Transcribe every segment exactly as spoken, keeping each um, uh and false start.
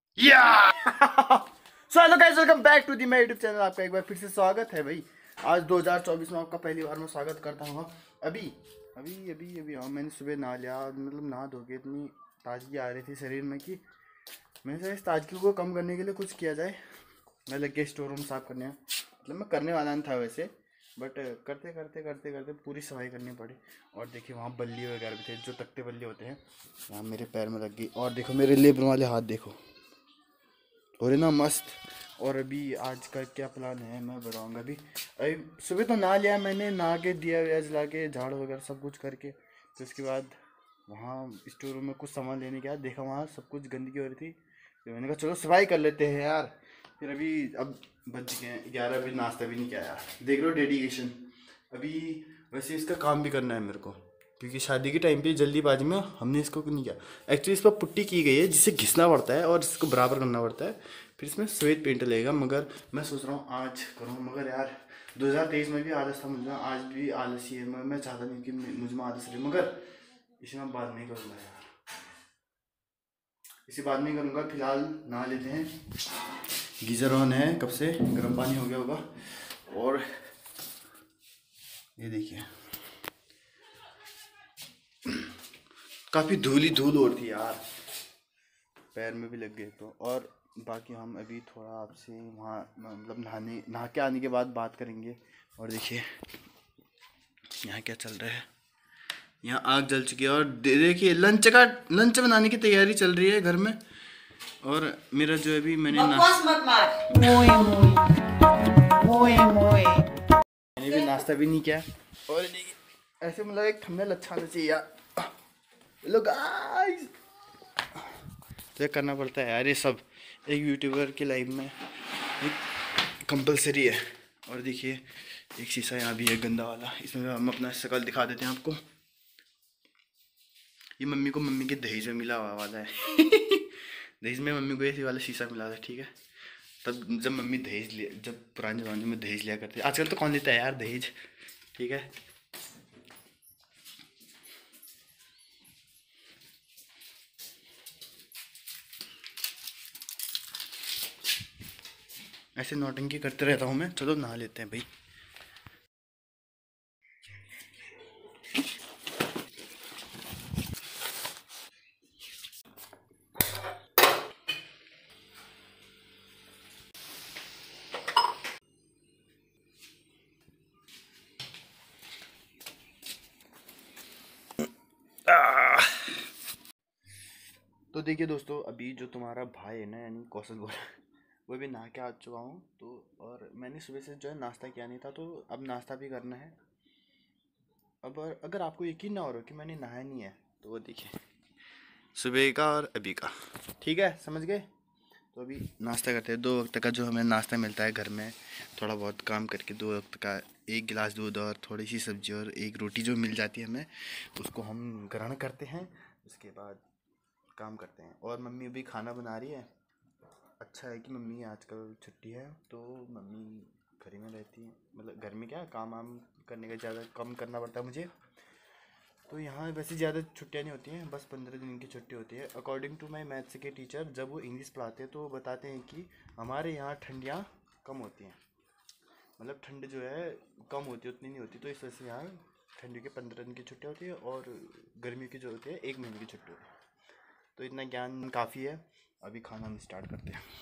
या so hello guys, welcome back to the my YouTube channel. आपका एक बार फिर से स्वागत है भाई। आज दो हज़ार चौबीस में आपका पहली बार मैं स्वागत करता हूँ। अभी अभी अभी अभी हाँ, मैंने सुबह नहा लिया। मतलब नहा धो के इतनी ताजगी आ रही थी शरीर में कि मैंने सोचा इस ताजगी को कम करने के लिए कुछ किया जाए। मैं लग गया स्टोर रूम साफ करने। मतलब मैं करने वाला नहीं था वैसे, बट करते करते करते करते पूरी सफाई करनी पड़ी। और देखिए वहाँ बल्ली वगैरह भी थे, जो तख्ते बल्ली होते हैं, यहाँ मेरे पैर में लग गई। और देखो मेरे लेबन वाले हाथ देखो, हो रहे ना मस्त। और अभी आज का क्या प्लान है मैं बताऊंगा। अभी अभी सुबह तो नहा लिया मैंने, नहा के दिया वया जला के झाड़ू वगैरह सब कुछ करके। तो उसके बाद वहाँ स्टोर रूम में कुछ सामान लेने गया, देखा वहाँ सब कुछ गंदगी हो रही थी। तो मैंने कहा चलो सफाई कर लेते हैं यार। फिर अभी अब बज गए हैं ग्यारह, अभी नाश्ता भी नहीं किया यार। देख लो डेडिकेशन। अभी वैसे इसका काम भी करना है मेरे को, क्योंकि शादी के टाइम पे जल्दीबाजी में हमने इसको नहीं किया। एक्चुअली इस पर पुट्टी की गई है जिसे घिसना पड़ता है और इसको बराबर करना पड़ता है, फिर इसमें सफ़ेद पेंट लगेगा। मगर मैं सोच रहा हूँ आज करूँ, मगर यार दो हज़ार तेईस में भी आलस था मुझे, आज भी आलसी है। मैं मैं चाहता नहीं कि मुझ में आलस रहे, मगर इसे मैं बात नहीं करूँगा यार, इसे बात नहीं करूँगा। फिलहाल नहा लेते हैं। गीज़र ऑन है, कब से गर्म पानी हो गया होगा। और ये देखिए काफ़ी धूल ही धूल और थी यार, पैर में भी लग गए तो। और बाकी हम अभी थोड़ा आपसे वहाँ मतलब नहाने नहा के आने के बाद बात करेंगे। और देखिए यहाँ क्या चल रहा है, यहाँ आग जल चुकी है। और दे- देखिए लंच का लंच बनाने की तैयारी चल रही है घर में। और मेरा जो अभी मैंने ना मत मार। मोए मोए मोए मोए मैंने भी नाश्ता भी नहीं किया। और देखिए ऐसे मतलब एक थंबनेल अच्छा आना चाहिए यार। हेलो गाइस, तो करना पड़ता है यार ये सब, एक यूट्यूबर की लाइफ में कंपलसरी है। और देखिए एक शीशा यहाँ भी है गंदा वाला, इसमें हम अपना शक्ल दिखा देते हैं आपको। ये मम्मी को मम्मी के दहेज में मिला हुआ वाला है दहेज में मम्मी को ऐसे वाला शीशा मिला था, ठीक है। तब जब मम्मी दहेज लिया, जब पुराने ज़माने में दहेज लिया करते, आजकल तो कौन लेता है यार दहेज, ठीक है। ऐसे नौटंकी करते रहता हूँ मैं। चलो नहा लेते हैं भाई। तो देखिए दोस्तों, अभी जो तुम्हारा भाई है ना, यानी कौशल बोला, वो भी नहा के आ चुका हूँ। तो और मैंने सुबह से जो है नाश्ता किया नहीं था, तो अब नाश्ता भी करना है। अब अगर आपको यकीन ना हो रहा कि मैंने नहाया नहीं है, तो वो देखिए सुबह का और अभी का, ठीक है, समझ गए। तो अभी नाश्ता करते हैं। दो वक्त का जो हमें नाश्ता मिलता है घर में, थोड़ा बहुत काम करके दो वक्त का, एक गिलास दूध और थोड़ी सी सब्जी और एक रोटी जो मिल जाती है हमें, उसको हम ग्रहण करते हैं। उसके बाद काम करते हैं। और मम्मी अभी खाना बना रही है। अच्छा है कि मम्मी आजकल छुट्टी है, तो मम्मी घर ही में रहती है। मतलब घर में क्या काम वाम करने का ज़्यादा कम करना पड़ता है मुझे। तो यहाँ वैसे ज़्यादा छुट्टियाँ नहीं होती हैं, बस पंद्रह दिन की छुट्टी होती है। अकॉर्डिंग टू माई मैथ्स के टीचर, जब वो इंग्लिश पढ़ाते हैं तो वो बताते हैं कि हमारे यहाँ ठंडियाँ कम होती हैं। मतलब ठंड जो है कम होती है, उतनी नहीं होती। तो इस वजह से यहाँ ठंडी के पंद्रह दिन की छुट्टी होती है और गर्मियों की जो होती है एक महीने की छुट्टी होती है। तो इतना ज्ञान काफ़ी है। अभी खाना हम स्टार्ट करते हैं।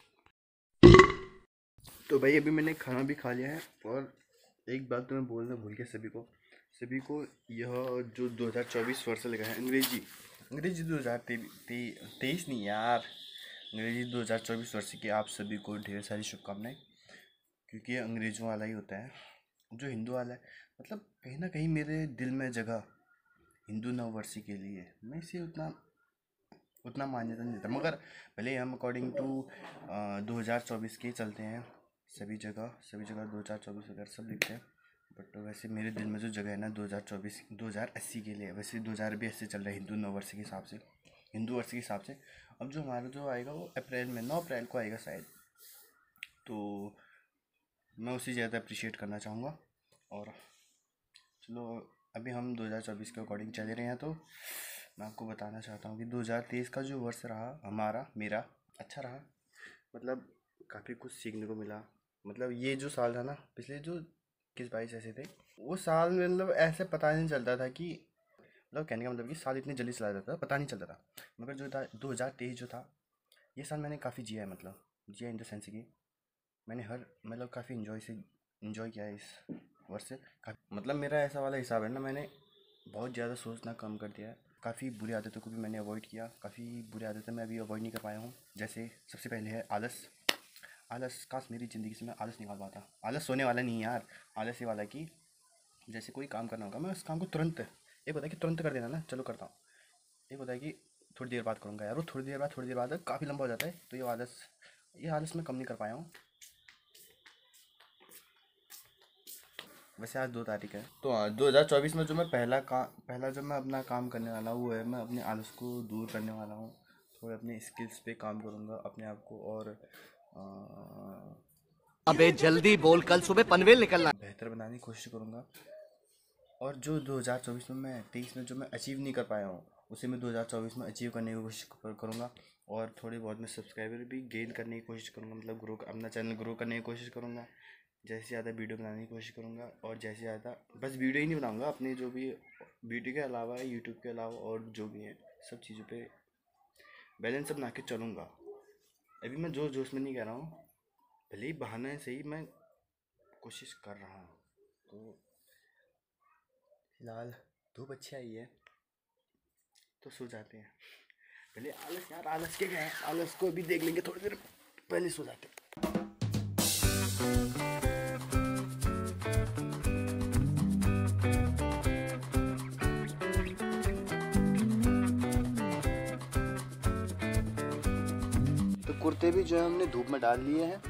तो भाई अभी मैंने खाना भी खा लिया है। और एक बात तो मैं बोलना भूल गया सभी को, सभी को यह जो दो हज़ार चौबीस वर्ष लगा है अंग्रेजी अंग्रेजी दो हज़ार तेईस नहीं यार, अंग्रेजी दो हज़ार चौबीस वर्ष की आप सभी को ढेर सारी शुभकामनाएं। क्योंकि ये अंग्रेज़ों वाला ही होता है, जो हिंदू वाला है। मतलब कहीं ना कहीं मेरे दिल में जगह हिंदू नववर्ष के लिए, मैं इसे उतना उतना मान्यता नहीं देता। मगर भले हम अकॉर्डिंग टू दो हज़ार चौबीस के चलते हैं, सभी जगह सभी जगह दो हज़ार चौबीस वगैरह सब लिखते हैं। बट वैसे मेरे दिल में जो जगह है ना दो हज़ार चौबीस दो हज़ार अस्सी के लिए, वैसे दो हज़ार भी अस्सी चल रहा है हिंदू नववर्ष के हिसाब से, हिंदू वर्ष के हिसाब से। अब जो हमारा जो आएगा वो अप्रैल में, नौ अप्रैल को आएगा शायद। तो मैं उसे ज़्यादा अप्रिशिएट करना चाहूँगा। और चलो अभी हम दो हज़ार चौबीस के अकॉर्डिंग चले रहे हैं। तो मैं आपको बताना चाहता हूँ कि दो हज़ार तेईस का जो वर्ष रहा हमारा, मेरा, अच्छा रहा, मतलब काफ़ी कुछ सीखने को मिला। मतलब ये जो साल था ना, पिछले जो इक्कीस बाईस ऐसे थे, वो साल में मतलब ऐसे पता नहीं चलता था कि, मतलब कहने का मतलब कि साल इतनी जल्दी चला जाता था, पता नहीं चलता था। मगर जो था दो हज़ार तेईस जो था, ये साल मैंने काफ़ी जिया है। मतलब जिया इन द सेंस कि मैंने हर मतलब काफ़ी इन्जॉय से इन्जॉय किया है इस वर्ष से। काफ़ी मतलब मेरा ऐसा वाला हिसाब है ना, मैंने बहुत ज़्यादा सोचना कम कर दिया है। काफ़ी बुरी आदतों को भी मैंने अवॉइड किया। काफ़ी बुरी आदतें मैं अभी अवॉइड नहीं कर पाया हूँ। जैसे सबसे पहले है आलस। आलस, काश मेरी ज़िंदगी से मैं आलस निकाल पाता। आलस सोने वाला नहीं यार, आलस ये वाला कि जैसे कोई काम करना होगा, मैं उस काम को तुरंत, एक होता है कि तुरंत कर देना ना, चलो करता हूँ। एक होता है कि थोड़ी देर बाद करूँगा यार, वो थोड़ी देर बाद थोड़ी देर बाद काफ़ी लंबा हो जाता है। तो ये आलस ये आलस मैं कम नहीं कर पाया हूँ। वैसे आज दो तारीख है, तो हाँ दो हज़ार चौबीस में जो मैं पहला काम पहला जो मैं अपना काम करने वाला हूँ, वो है मैं अपने आलस को दूर करने वाला हूँ। थोड़े अपने स्किल्स पे काम करूँगा, अपने आप को और आ, अबे जल्दी बोल, कल सुबह पनवेल निकलना। बेहतर बनाने की कोशिश करूँगा। और जो दो हज़ार चौबीस में मैं तेईस में जो मैं अचीव नहीं कर पाया हूँ, उसे मैं दो हज़ार चौबीस में अचीव करने की कोशिश करूँगा। और थोड़ी बहुत मैं सब्सक्राइबर भी गेन करने की कोशिश करूँगा, मतलब ग्रो अपना चैनल ग्रो करने की कोशिश करूँगा। जैसे ज़्यादा वीडियो बनाने की कोशिश करूँगा, और जैसे ज़्यादा बस वीडियो ही नहीं बनाऊँगा, अपने जो भी वीडियो के अलावा यूट्यूब के अलावा और जो भी है सब चीज़ों पे बैलेंस बना के चलूँगा। अभी मैं जोश जोश में नहीं कह रहा हूँ, भले ही बहाने से ही मैं कोशिश कर रहा हूँ। तो फिलहाल धूप अच्छी आई है, तो सो जाते हैं। पहले आलस यार, आलस के गए, आलस को भी देख लेंगे थोड़ी देर पहले, सो जाते हैं। तो कुर्ते भी जो है हमने धूप में डाल लिए हैं।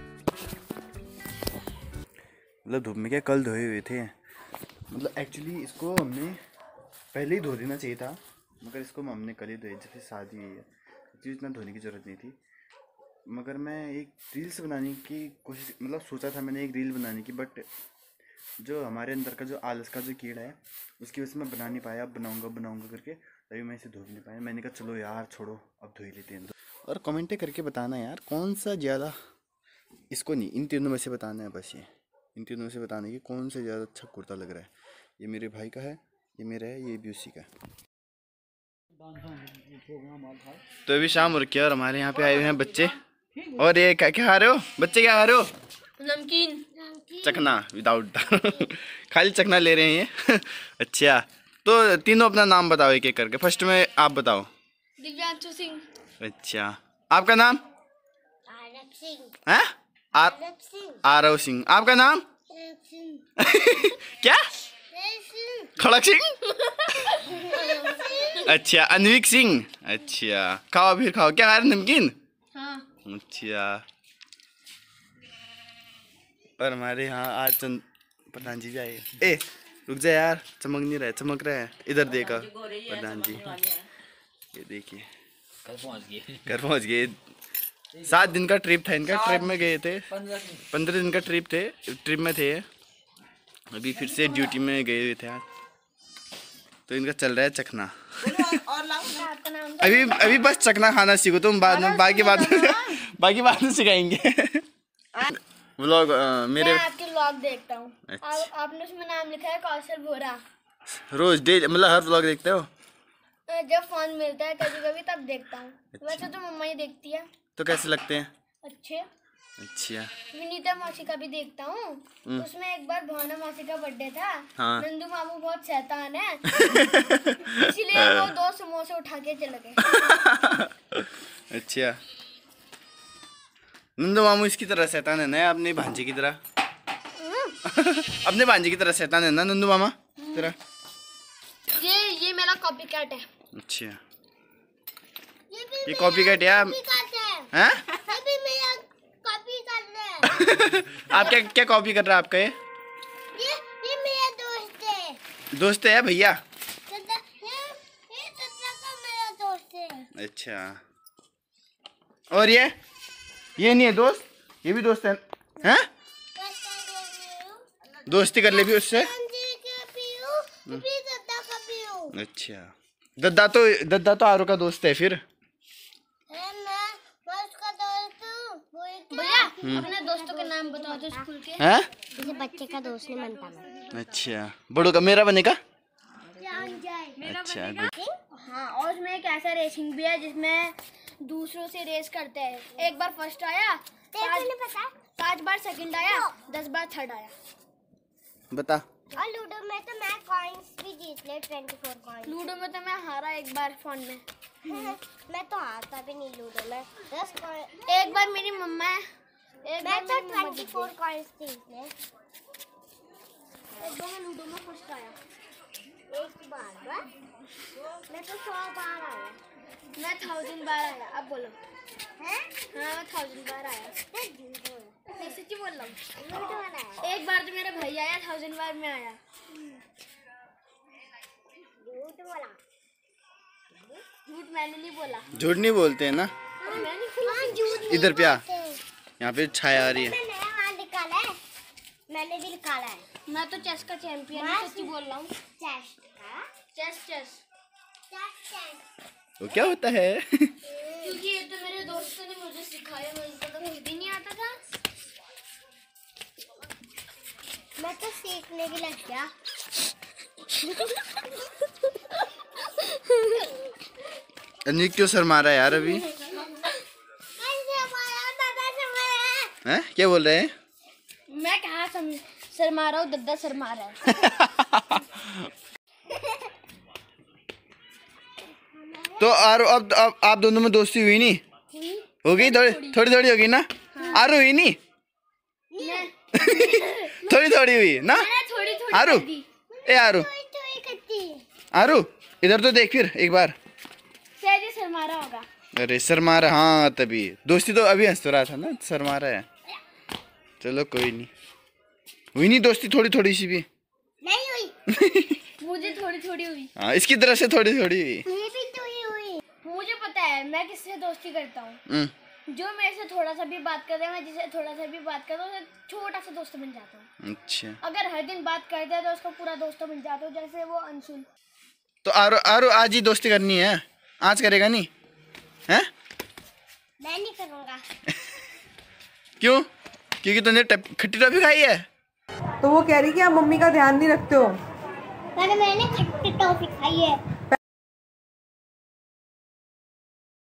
मतलब धूप में क्या, कल धोए हुए थे। मतलब एक्चुअली इसको हमने पहले ही धो देना चाहिए था, मगर इसको हमने कल ही धोए, जैसे शादी हुई है, एक्चुअली इतना धोने की ज़रूरत नहीं थी। मगर मैं एक रील्स बनाने की कोशिश, मतलब सोचा था मैंने एक रील बनाने की, बट जो हमारे अंदर का जो आलस का जो कीड़ा है, उसकी वजह से मैं बना नहीं पाया। अब बनाऊंगा बनाऊंगा करके तभी मैं इसे धो भी नहीं पाया। मैंने कहा चलो यार छोड़ो, अब धो ही लेते हैं। और कमेंट करके बताना यार कौन सा ज़्यादा, इसको नहीं, इन तीनों में से बताना है बस। ये इन तीनों में से बताना है कि कौन सा ज़्यादा अच्छा कुर्ता लग रहा है। ये मेरे भाई का है, ये मेरा है, ये भी उसी का है। तो अभी शाम हो रखी है और हमारे यहाँ पे आए हुए हैं बच्चे। और ये क्या क्या खा रहे हो बच्चे, क्या खा रहे हो? नमकीन चखना विदाउट खाली चखना ले रहे हैं ये। अच्छा, तो तीनों अपना नाम बताओ एक एक करके। फर्स्ट में आप बताओ। दिव्यांशु सिंह। अच्छा, आपका नाम? आरव सिंह। हैं? आर आरव सिंह। आरव सिंह। आपका नाम? क्या? खड़क सिंह। अच्छा, अनविक सिंह। अच्छा, खाओ फिर खाओ। क्या खा रहे, नमकीन? हाँ। अच्छा, और हमारे यहाँ आज चंद प्रधान जी भी आए। ए रुक जा यार, चमक नहीं रहा है, चमक रहा है, इधर देखा प्रधान जी। ये देखिए घर पहुँच गए, घर पहुँच गए। सात दिन का ट्रिप था इनका, ट्रिप में गए थे, पंद्रह दिन का ट्रिप थे, ट्रिप में थे। अभी फिर से ड्यूटी में गए हुए थे आज, तो इनका चल रहा है चखना। अभी अभी बस चखना खाना सीखो तुम, बाद में बाकी बात बाकी बात में सिखाएंगे। व्लॉग मेरे, मैं आपके व्लॉग देखता हूँ। अच्छा। आप, आपने उसमें नाम लिखा है कौशल भोरा। रोज डेली मतलब हर व्लॉग देखते हो? जब फोन मिलता है कभी कभी तब देखता हूँ। अच्छा। वैसे तो मम्मा ही देखती है। तो कैसे लगते हैं? अच्छे। अच्छा, विनीता मौसी का भी देखता हूँ। उसमें एक बार भावना मौसी का बर्थडे था। हाँ। नंदू मामू बहुत शैतान है, इसीलिए वो दो समोसे उठा के चले गए। अच्छा, नंदू मामू इसकी तरह शैतान है ना, अपने भांजे की तरह। अपने भांजे की तरह शैतान है ना नंदू मामा तेरा? ये ये मेरा कॉपी कैट है। अच्छा, ये ये कॉपी कैट है। हैं? कॉपी कर रहे हैं। आप क्या क्या कॉपी कर रहा है आपका? ये ये ये मेरा दोस्त है। दोस्त है भैया? दादा, ये ये दादा का मेरा दोस्त है। अच्छा, और ये ये नहीं है दोस्त, ये भी दोस्त है? हैं? दोस्ती कर ले भी उससे। अच्छा, दद्दा तो दद्दा तो आरो का दोस्त है फिर। मैं मैं उसका अपने दोस्तों के नाम बताओ तो स्कूल के। हैं? जैसे बच्चे का दोस्त नहीं बनता मैं। अच्छा, बड़ों का मेरा बनेगा। मेरा अच्छा, बनेगा। हाँ, और उसमें एक ऐसा रेसिंग भी है जिसमें दूसरों से रेस करते हैं। एक बार फर्स्ट आया, पाँच, पाँच बार सेकंड आया, दस बार थर्ड आया। बता। और लूडो में तो मैं कॉइंस भी जीत ले, चौबीस कॉइंस। लूडो में तो मैं हारा एक बार फोन में। मैं तो हारता भी नहीं लूडो में। दस कॉइंस एक बार मेरी मम्मा एक मैं तो चौबीस कॉइंस जीत ले। एक बार मैं लूडो में फर्स्ट आया, एक बार बस। मैं तो सौ बार आया, मैं थाउजेंड बार आया। अब बोलो। हैं? हाँ, मैं थाउजेंड बार आया। मैं सच्ची बोल रहा हूँ। एक बार तो मेरा भाई आया, थाउजेंड बार में आया। झूठ बोला। झूठ मैंने नहीं बोला। झूठ नहीं बोलते हैं ना। मैंने झूठ इधर पे आ, यहाँ पे छाया आ रही है। मैंने वहाँ निकाला है, मैंने भी निकाला है। मैं तो चेस का चैंपियन हूँ, सच्ची बोल रहा हूँ। चेस का? चेस चेस वो क्या होता है? क्योंकि ये तो मेरे दोस्तों ने मुझे सिखाया, मुझे तो खुद ही नहीं आता था। मैं तो सीखने भी लग गया। अन्य क्यों सर मारा यार अभी? हैं? क्या बोल रहे हैं? मैं कहाँ सम- सर मारा हूँ, दद्दा सर मारा है। तो आरो अब अब आप दोनों में दोस्ती हुई नहीं? हो गई थोड़ी थोड़ी थोड़ी होगी ना? आरो हुई नहीं? थोड़ी थोड़ी हुई ना? थोड़ी थोड़ी आरू, ए आरू, आरू इधर तो देख फिर एक बार। सहज सर मारा होगा। अरे सर मारा, हाँ तभी दोस्ती तो अभी हंस तो रहा था ना, सर मारा है। चलो कोई नहीं, हुई नहीं दोस्ती थोड़ी थोड़ी सी भी? नहीं हुई। मुझे थोड़ी थोड़ी हुई। हाँ, इसकी तरफ से थोड़ी थोड़ी हुई। मुझे भी थोड़ी हुई। मुझे पता है मैं किससे दोस्ती करता हूँ। हम्म, जो मेरे से थोड़ा सा भी बात करे, मैं जिसे थोड़ा सा भी बात करता हूँ, छोटा सा दोस्त बन जाता हूँ। अच्छा, अगर हर दिन बात करते हैं तो उसका पूरा दोस्त बन जाता हूँ, जैसे वो अंशुल। तो आरो आरो आज ही दोस्ती करनी है, आज करेगा नहीं? हैं? मैं नहीं करूँगा। क्यों? क्योंकि तूने टप- खट्टी टॉफी खाई है? तो वो कह रही कि आप मम्मी का ध्यान नहीं रखते हो। मैंने मैंने खट्टी टॉफी खाई है।